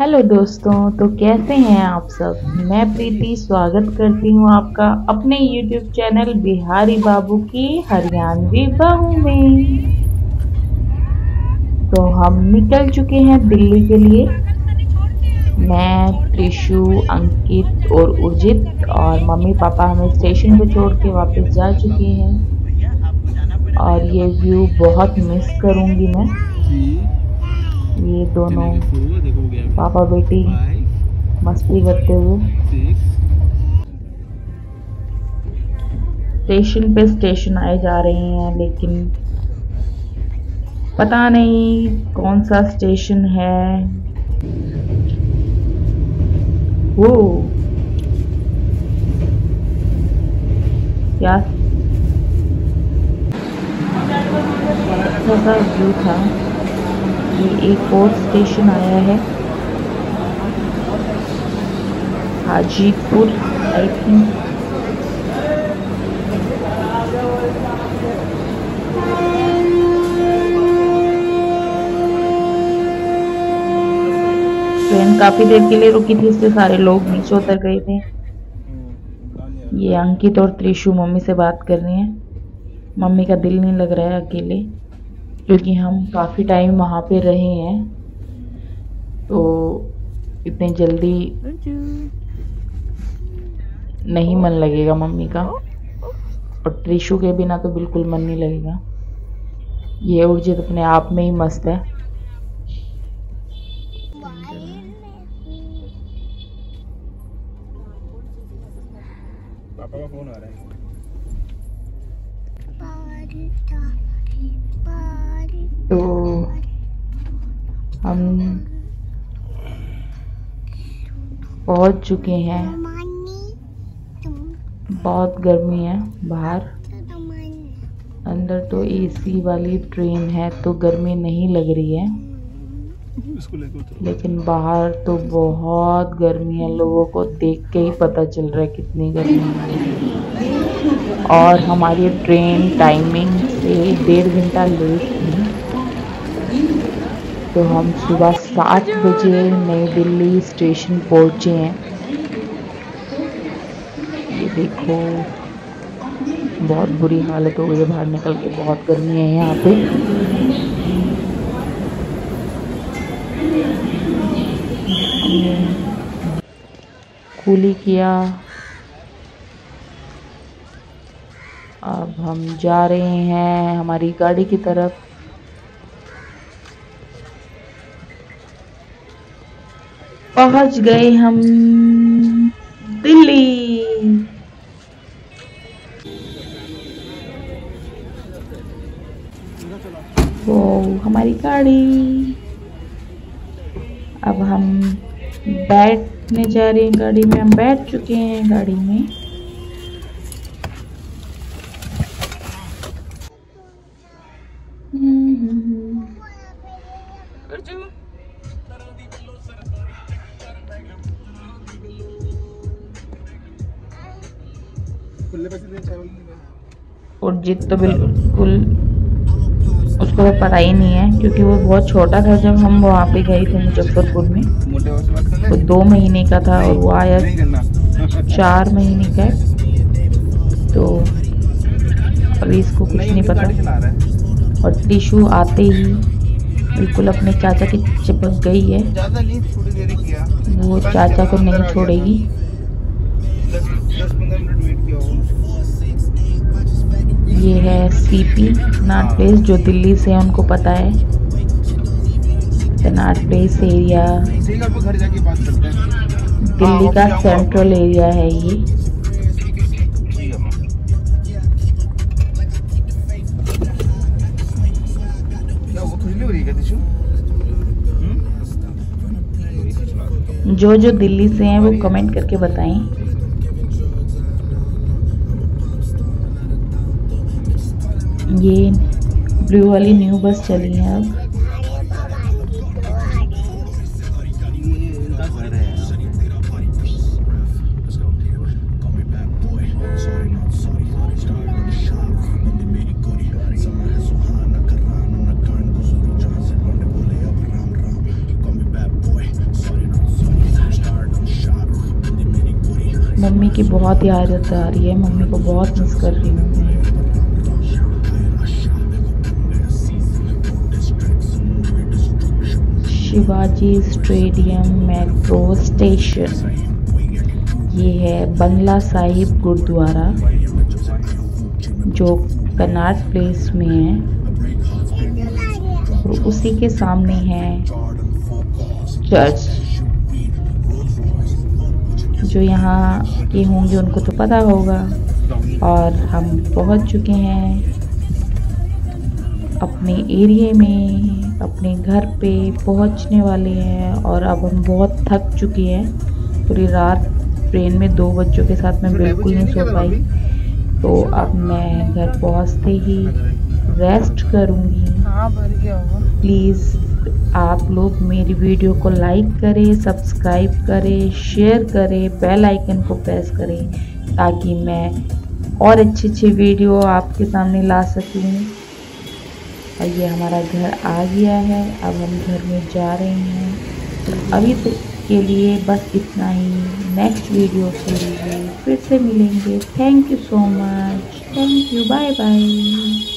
Hello दोस्तों, तो कैसे हैं आप सब। मैं प्रीति स्वागत करती हूँ आपका अपने YouTube चैनल बिहारी बाबू की हरियाणवी बहू में। तो हम निकल चुके हैं दिल्ली के लिए। मैं, त्रिशु, अंकित और उर्जित और मम्मी पापा हमें स्टेशन पे छोड़ के वापस जा चुके हैं। और ये व्यू बहुत मिस करूंगी मैं। ये दोनों पापा बेटी मस्ती करते हुए स्टेशन पे स्टेशन आए जा रहे हैं, लेकिन पता नहीं कौन सा स्टेशन है वो। क्या अच्छा सा व्यू था। ये एक और स्टेशन आया है, हाजीपुर आई थिंक। ट्रेन काफी देर के लिए रुकी थी, इससे सारे लोग नीचे उतर गए थे। ये अंकित और त्रिशु मम्मी से बात कर रहे हैं। मम्मी का दिल नहीं लग रहा है अकेले, क्योंकि हम काफी टाइम वहां पे रहे हैं, तो इतने जल्दी नहीं मन लगेगा मम्मी का। और त्रिशु के बिना तो बिल्कुल मन नहीं लगेगा। ये उर्जित अपने आप में ही मस्त है। पापा का फोन आ रहा है। तो हम पहुंच चुके हैं। बहुत गर्मी है बाहर। अंदर तो एसी वाली ट्रेन है तो गर्मी नहीं लग रही है, लेकिन बाहर तो बहुत गर्मी है। लोगों को देख के ही पता चल रहा है कितनी गर्मी है। और हमारी ट्रेन टाइमिंग से 1.5 घंटा लेट थी, तो हम सुबह 7 बजे नई दिल्ली स्टेशन पहुंचे हैं। ये देखो, बहुत बुरी हालत हो गई है बाहर निकल के। बहुत गर्मी है यहाँ पे। कूली किया। अब हम जा रहे हैं हमारी गाड़ी की तरफ। पहुंच गए हम दिल्ली। वो हमारी गाड़ी। अब हम बैठने जा रहे हैं गाड़ी में। हम बैठ चुके हैं गाड़ी में। उर्जित तो बिल्कुल, उसको तो पता ही नहीं है, क्योंकि वो बहुत छोटा था जब हम वहाँ पे गए थे मुजफ्फरपुर में। वो 2 महीने का था और वो आया 4 महीने का है, तो अभी इसको कुछ नहीं पता। और त्रिशु आते ही बिल्कुल अपने चाचा की चिपक गई है। वो चाचा को नहीं छोड़ेगी। ये है सीपी कनॉट प्लेस, जो दिल्ली से है उनको पता है। कनॉट प्लेस एरिया दिल्ली का सेंट्रल एरिया है ये। जो दिल्ली से हैं वो कमेंट करके बताएं। ये ब्लू वाली न्यू बस चली है अब। मम्मी की बहुत याद आ रही है, मम्मी को बहुत मिस कर रही हूँ मैं। शिवाजी स्टेडियम मेट्रो स्टेशन, ये है बंगला साहिब गुरुद्वारा जो कनाट प्लेस में है, और उसी के सामने है चर्च। जो यहाँ के होंगे उनको तो पता होगा। और हम पहुँच चुके हैं अपने एरिया में, अपने घर पे पहुँचने वाले हैं। और अब हम बहुत थक चुके हैं, पूरी रात ट्रेन में 2 बच्चों के साथ मैं बिल्कुल नहीं सो पाई। तो अब मैं घर पहुँचते ही रेस्ट करूँगी। प्लीज़ आप लोग मेरी वीडियो को लाइक करें, सब्सक्राइब करें, शेयर करें, बेल आइकन को प्रेस करें ताकि मैं और अच्छे वीडियो आपके सामने ला सकूँ। और ये हमारा घर आ गया है, अब हम घर में जा रहे हैं। अभी तो के लिए बस इतना ही, नेक्स्ट वीडियो के लिए फिर से मिलेंगे। Thank you so much, thank you, bye bye.